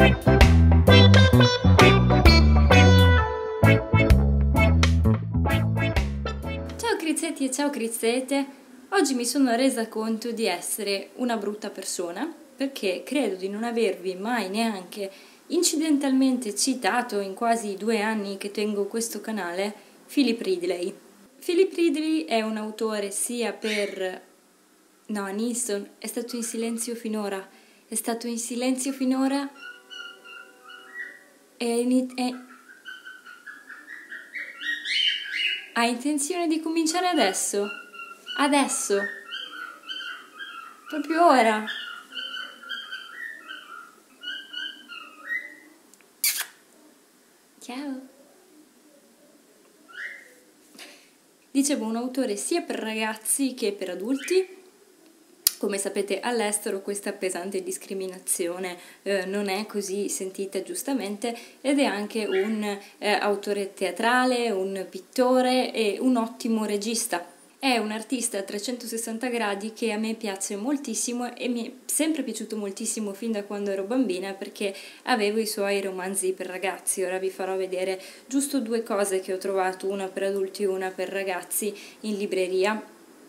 Ciao Crizzetti e ciao Crizzete, oggi mi sono resa conto di essere una brutta persona perché credo di non avervi mai neanche incidentalmente citato in quasi 2 anni che tengo questo canale Philip Ridley. Philip Ridley è un autore sia per... No, Aniston è stato in silenzio finora, è stato in silenzio finora e... Ha intenzione di cominciare adesso? Adesso? Proprio ora? Ciao! Dicevo, un autore sia per ragazzi che per adulti. Come sapete, all'estero questa pesante discriminazione non è così sentita giustamente ed è anche un autore teatrale, un pittore e un ottimo regista. È un artista a 360 gradi che a me piace moltissimo e mi è sempre piaciuto moltissimo fin da quando ero bambina perché avevo i suoi romanzi per ragazzi. Ora vi farò vedere giusto 2 cose che ho trovato, una per adulti e una per ragazzi, in libreria,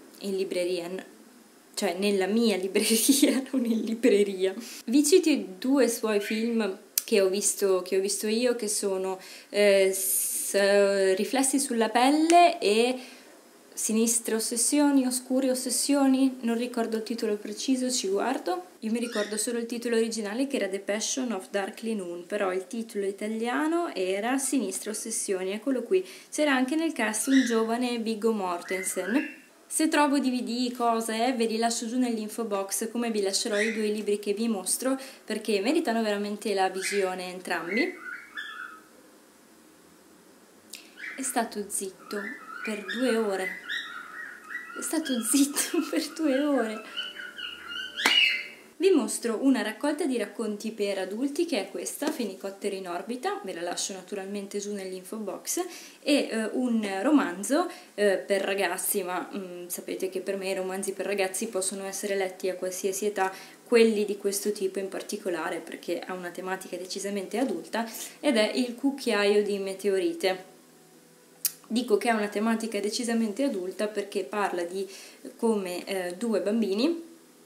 cioè nella mia libreria, non in libreria. Vi cito 2 suoi film che ho visto io, che sono Riflessi sulla pelle e Sinistre ossessioni, oscure ossessioni, non ricordo il titolo preciso, ci guardo. Io mi ricordo solo il titolo originale che era The Passion of Darkly Noon, però il titolo italiano era Sinistre ossessioni, eccolo qui. C'era anche nel cast un giovane Viggo Mortensen. Se trovo DVD, cose, ve li lascio giù nell'info box, come vi lascerò i 2 libri che vi mostro, perché meritano veramente la visione entrambi. È stato zitto per 2 ore. È stato zitto per 2 ore. Vi mostro una raccolta di racconti per adulti che è questa, Fenicotteri in orbita, ve la lascio naturalmente giù nell'info box, e un romanzo per ragazzi, ma sapete che per me i romanzi per ragazzi possono essere letti a qualsiasi età, quelli di questo tipo in particolare perché ha una tematica decisamente adulta, ed è Il cucchiaio di meteorite. Dico che ha una tematica decisamente adulta perché parla di come 2 bambini,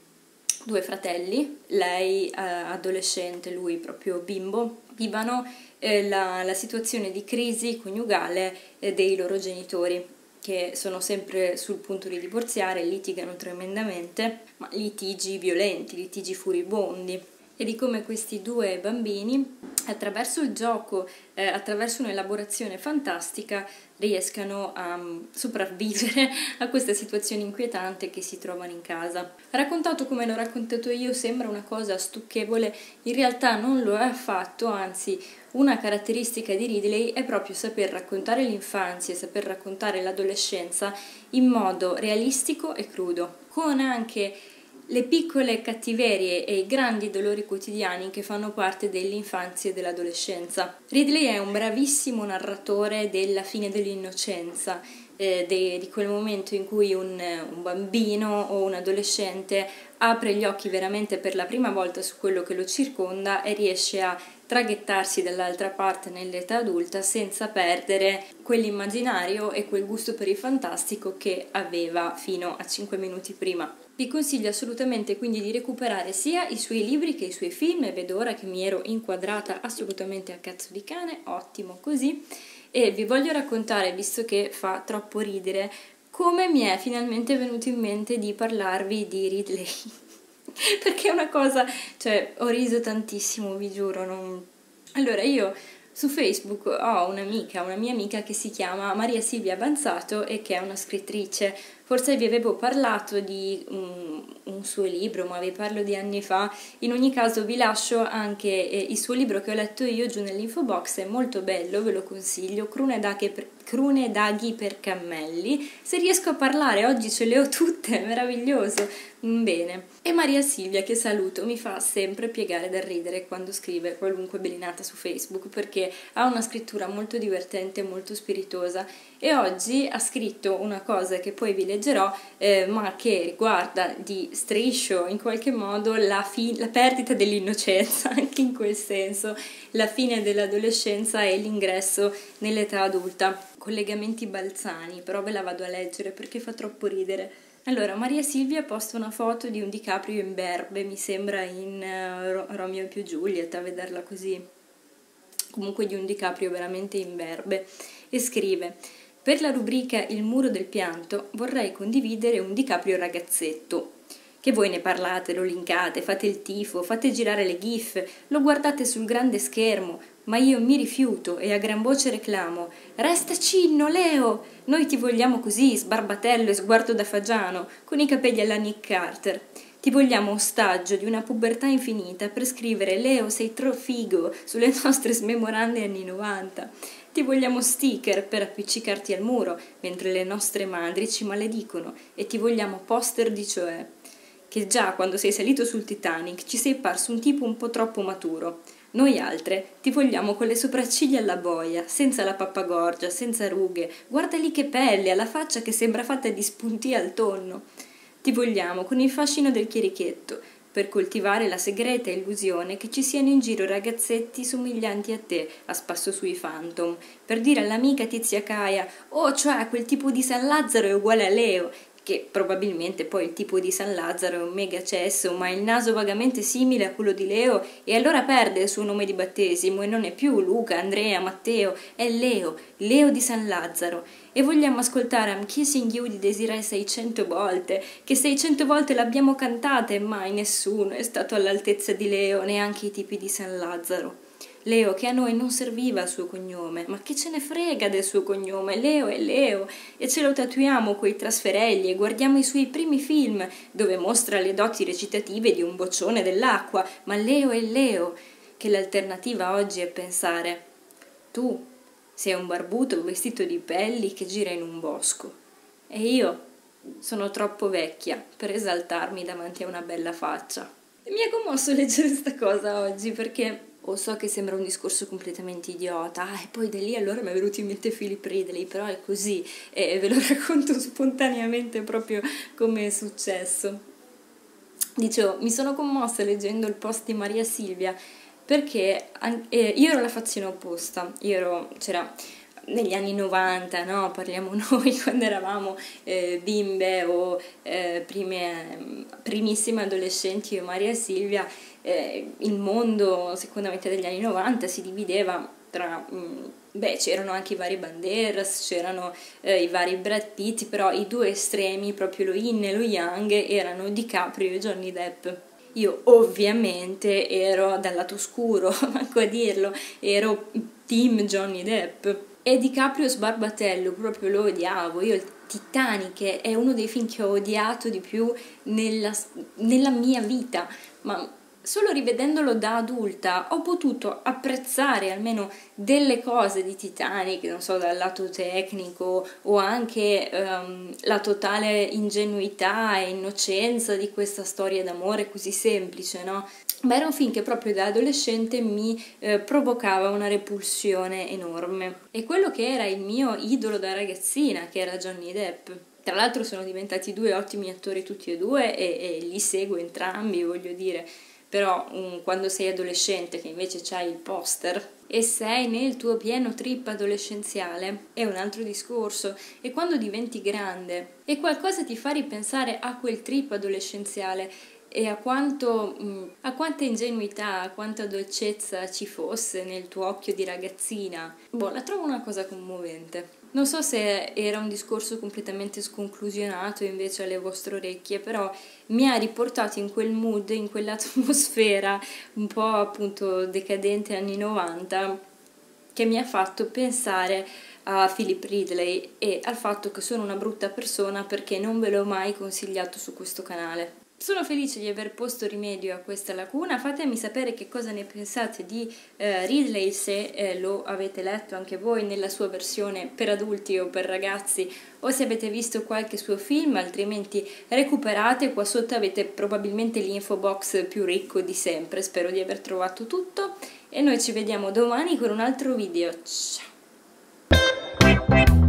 2 fratelli, lei adolescente, lui proprio bimbo, vivano la situazione di crisi coniugale dei loro genitori, che sono sempre sul punto di divorziare, litigano tremendamente, ma litigi violenti, litigi furibondi, e di come questi 2 bambini, attraverso il gioco, attraverso un'elaborazione fantastica, riescano a sopravvivere a questa situazione inquietante che si trovano in casa. Raccontato come l'ho raccontato io sembra una cosa stucchevole, in realtà non lo è affatto, anzi una caratteristica di Ridley è proprio saper raccontare l'infanzia e saper raccontare l'adolescenza in modo realistico e crudo, con anche le piccole cattiverie e i grandi dolori quotidiani che fanno parte dell'infanzia e dell'adolescenza. Ridley è un bravissimo narratore della fine dell'innocenza, di quel momento in cui un bambino o un adolescente apre gli occhi veramente per la prima volta su quello che lo circonda e riesce a traghettarsi dall'altra parte nell'età adulta senza perdere quell'immaginario e quel gusto per il fantastico che aveva fino a 5 minuti prima. Vi consiglio assolutamente quindi di recuperare sia i suoi libri che i suoi film, e vedo ora che mi ero inquadrata assolutamente a cazzo di cane, ottimo così, e vi voglio raccontare, visto che fa troppo ridere, come mi è finalmente venuto in mente di parlarvi di Ridley. Perché è una cosa, cioè ho riso tantissimo, vi giuro, non... Allora io su Facebook ho una mia amica che si chiama Maria Silvia Banzato e che è una scrittrice. Forse vi avevo parlato di un suo libro, ma vi parlo di anni fa. In ogni caso vi lascio anche il suo libro che ho letto io giù nell'info box, è molto bello, ve lo consiglio, Crune Daghi per cammelli. Se riesco a parlare, oggi ce le ho tutte, meraviglioso. Bene. E Maria Silvia, che saluto, mi fa sempre piegare dal ridere quando scrive qualunque belinata su Facebook, perché ha una scrittura molto divertente, molto spiritosa e oggi ha scritto una cosa che poi vi leggerò, ma che riguarda di striscio in qualche modo la perdita dell'innocenza, anche in quel senso, la fine dell'adolescenza e l'ingresso nell'età adulta. Collegamenti balzani, però ve la vado a leggere perché fa troppo ridere. Allora, Maria Silvia posta una foto di un DiCaprio in berbe, mi sembra in Romeo e più Giulietta, a vederla così, comunque di un DiCaprio veramente in berbe, e scrive: per la rubrica Il muro del pianto vorrei condividere un DiCaprio ragazzetto. Che voi ne parlate, lo linkate, fate il tifo, fate girare le gif, lo guardate sul grande schermo, ma io mi rifiuto e a gran voce reclamo: resta cinno, Leo! Noi ti vogliamo così, sbarbatello e sguardo da fagiano, con i capelli alla Nick Carter. Ti vogliamo ostaggio di una pubertà infinita per scrivere Leo sei troppo figo sulle nostre smemorande anni 90. Ti vogliamo sticker per appiccicarti al muro mentre le nostre madri ci maledicono e ti vogliamo poster di cioè. Che già quando sei salito sul Titanic ci sei parso un tipo un po' troppo maturo. Noi altre ti vogliamo con le sopracciglia alla boia, senza la pappagorgia, senza rughe. Guarda lì che pelle, alla faccia che sembra fatta di spunti al tonno. Ti vogliamo con il fascino del chierichetto, per coltivare la segreta illusione che ci siano in giro ragazzetti somiglianti a te a spasso sui Phantom, per dire all'amica Tizia Caia: oh, cioè quel tipo di San Lazzaro è uguale a Leo, che probabilmente poi il tipo di San Lazzaro è un mega cesso, ma ha il naso vagamente simile a quello di Leo e allora perde il suo nome di battesimo e non è più Luca, Andrea, Matteo, è Leo, Leo di San Lazzaro. E vogliamo ascoltare I'm Kissing You di Desiree 600 volte, che 600 volte l'abbiamo cantata e mai nessuno è stato all'altezza di Leo, neanche i tipi di San Lazzaro. Leo, che a noi non serviva il suo cognome, ma che ce ne frega del suo cognome, Leo è Leo, e ce lo tatuiamo coi trasferegli e guardiamo i suoi primi film, dove mostra le doti recitative di un boccione dell'acqua, ma Leo è Leo, che l'alternativa oggi è pensare: tu sei un barbuto vestito di pelli che gira in un bosco, e io sono troppo vecchia per esaltarmi davanti a una bella faccia. E mi ha commosso leggere questa cosa oggi, perché so che sembra un discorso completamente idiota, e poi da lì allora mi è venuto in mente Philip Ridley, però è così, e ve lo racconto spontaneamente proprio come è successo. Dicevo, mi sono commossa leggendo il post di Maria Silvia, perché io ero la fazione opposta, c'era negli anni 90, no? Parliamo noi quando eravamo bimbe o primissime adolescenti, io e Maria Silvia, il mondo seconda metà degli anni 90 si divideva tra, c'erano anche i vari Banderas, c'erano i vari Brad Pitt, però i due estremi, proprio lo yin e lo yang, erano DiCaprio e Johnny Depp. Io ovviamente ero dal lato oscuro, manco a dirlo, ero team Johnny Depp. E DiCaprio sbarbatello, proprio lo odiavo. Io il Titanic è uno dei film che ho odiato di più nella mia vita, ma solo rivedendolo da adulta ho potuto apprezzare almeno delle cose di Titanic, non so, dal lato tecnico o anche la totale ingenuità e innocenza di questa storia d'amore così semplice, no? Ma era un film che proprio da adolescente mi provocava una repulsione enorme. E quello che era il mio idolo da ragazzina, che era Johnny Depp. Tra l'altro sono diventati due ottimi attori tutti e due e li seguo entrambi, voglio dire. Però quando sei adolescente, che invece c'hai il poster e sei nel tuo pieno trip adolescenziale, è un altro discorso. E quando diventi grande e qualcosa ti fa ripensare a quel trip adolescenziale e a quanta ingenuità, a quanta dolcezza ci fosse nel tuo occhio di ragazzina, la trovo una cosa commovente. Non so se era un discorso completamente sconclusionato invece alle vostre orecchie, però mi ha riportato in quel mood, in quell'atmosfera un po' appunto decadente anni 90, che mi ha fatto pensare a Philip Ridley e al fatto che sono una brutta persona perché non ve l'ho mai consigliato su questo canale. Sono felice di aver posto rimedio a questa lacuna. Fatemi sapere che cosa ne pensate di Ridley, se lo avete letto anche voi nella sua versione per adulti o per ragazzi, o se avete visto qualche suo film, altrimenti recuperate, qua sotto avete probabilmente l'info box più ricco di sempre. Spero di aver trovato tutto e noi ci vediamo domani con un altro video. Ciao!